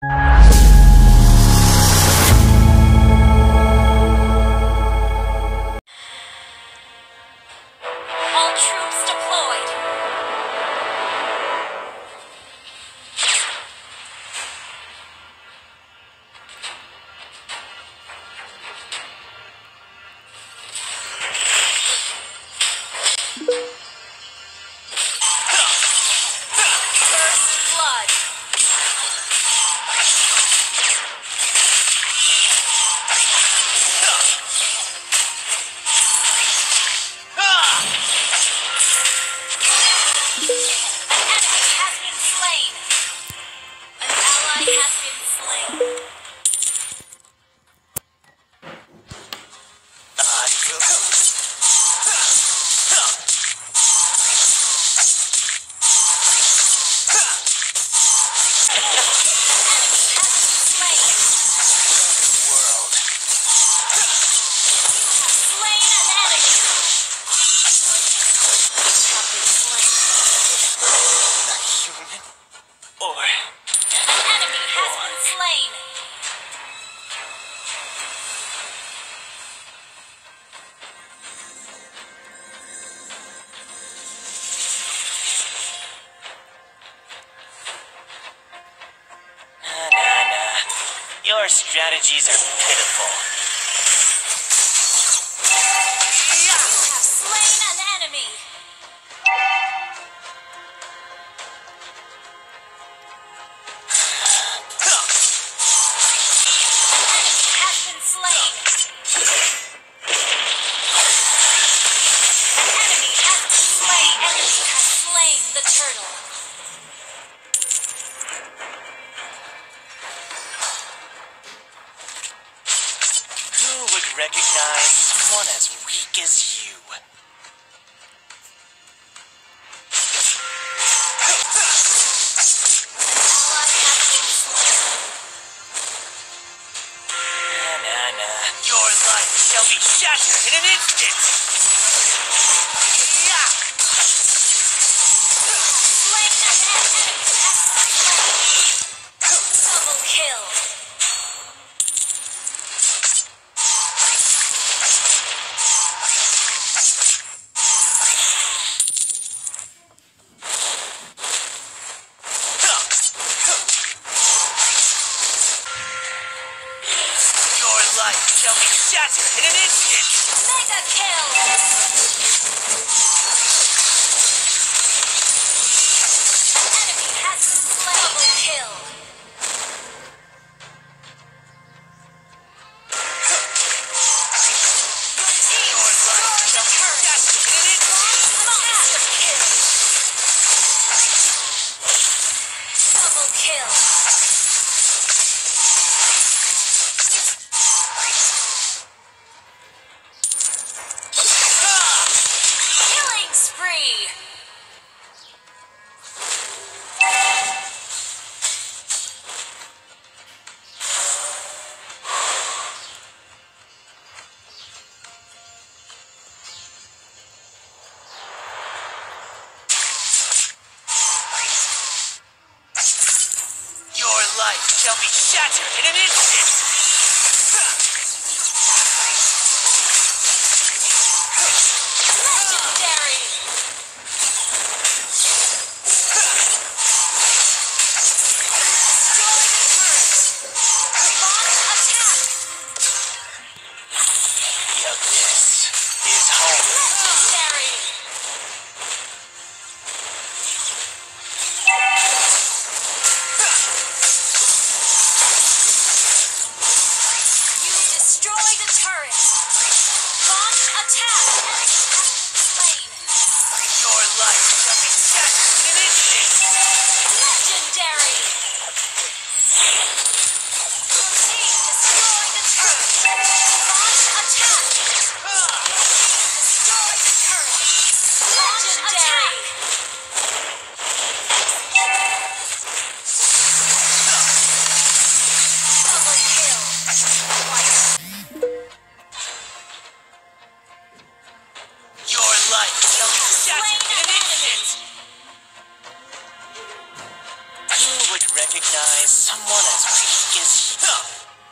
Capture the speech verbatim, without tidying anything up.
All troops deployed. First blood. Your strategies are pitiful. You have slain an enemy. Enemy has been slain. Enemy has been slain. Enemy has slain the turtle. Recognize someone as weak as you. Nah, nah, nah. Your life shall be shattered in an instant. Yeah. Slain an enemy. Double kill. Shall be shattered in an instant! Mega kill! Enemy has been slain! Double kill! Your team destroyed the turret! Monster kill! Double kill! Shall be shattered in an instant! Legendary! Destroy the turret! Launch attack! The abyss is home. Legendary! Destroy the turret! Launch attack! Slain! Your life shall be shattered in an instant! Legendary! Your team destroyed the turret! Launch attack! Destroy the turret! Legendary! Double kill! Your life shall be shattered in an instant! Who would recognize someone as Weak as...